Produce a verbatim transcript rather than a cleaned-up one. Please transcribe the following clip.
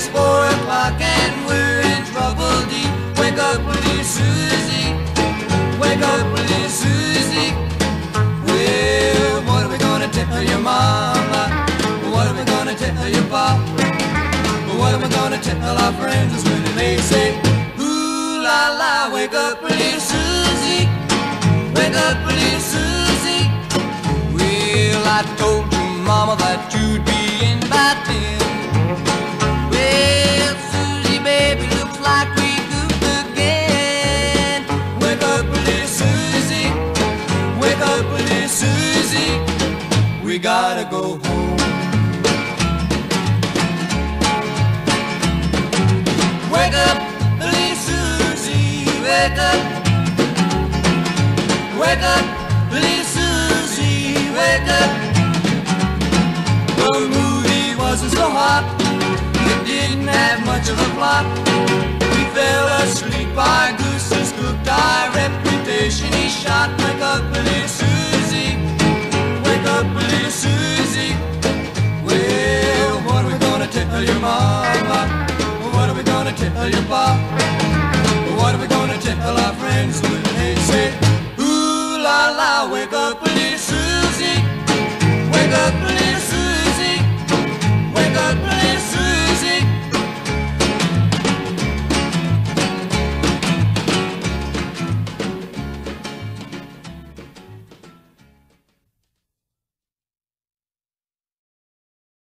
It's four o'clock and we're in trouble deep. Wake up, little Susie. Wake up, little Susie. Well, what are we gonna tell your mama? What are we gonna tell your papa? What are we gonna tell our friends when they say, ooh la la, wake up, little Susie. Wake up, little Susie. Well, I told your mama that you'd be in by ten. Well, Susie, baby, looks like we goofed again. Wake up, little Susie. Wake up, little Susie. We gotta go home. Wake up, little Susie. Wake up. Wake up, little Susie. Wake up. The movie wasn't so hot. It didn't have much of a plot. We fell asleep, our goose has cooked, our